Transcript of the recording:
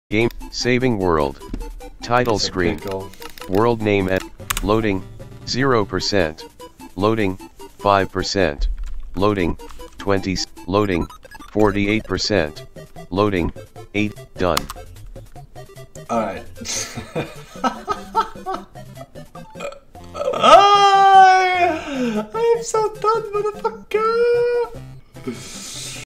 Game, saving world. Title screen. World name at, loading, 0%. Loading, 5%. Loading, 20, loading, 48%. Loading, 8, done. Alright. I'm so done, motherfucker.